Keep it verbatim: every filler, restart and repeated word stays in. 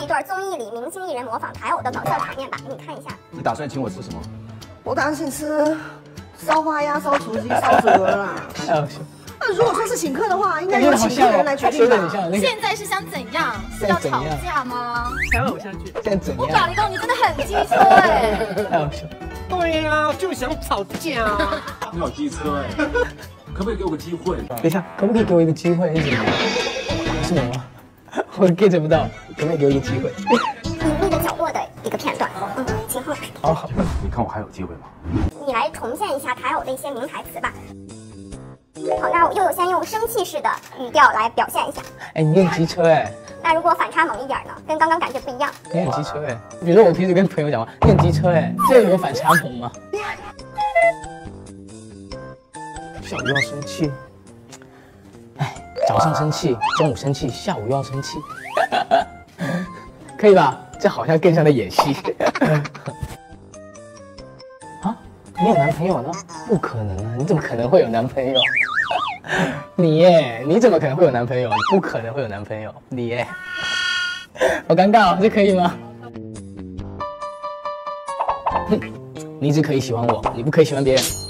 段综艺里明星艺人模仿台偶的搞笑场面吧，给你看一下。 你打算请我吃什么？ 我打算请吃烧花鸭、烧雏鸡、烧鹅啦。 太好笑。 那如果说是请客的话，应该由请客的人来决定吧。 现在是想怎样？是要吵架吗？ 才会偶像剧。现在怎样？ 我搞一动，你真的很机车哎！ 太好笑。 对呀，就想吵架。 你好机车哎，可不可以给我个机会？ 等一下，可不可以给我一个机会？是什么？是什么？我 get 不到，可不可以给我一个机会？ 隐秘的角落的一个片段，嗯，请后。 好好， 你看我还有机会吗？ 你来重现一下台偶的一些名台词吧。好，那悠悠先用生气式的语调来表现一下。 哎，你很机车哎。 那如果反差猛一点呢？跟刚刚感觉不一样。 你很机车哎。比如说我平时跟朋友讲话，你很机车哎，这有反差萌吗？下午又要生气。哎，早上生气，中午生气，下午又要生气，可以吧？这好像更像在演戏。啊，你有男朋友了？不可能啊！你怎么可能会有男朋友？你耶，你怎么可能会有男朋友？你不可能会有男朋友，你耶，好尴尬哦，这可以吗？哼，你只可以喜欢我，你不可以喜欢别人。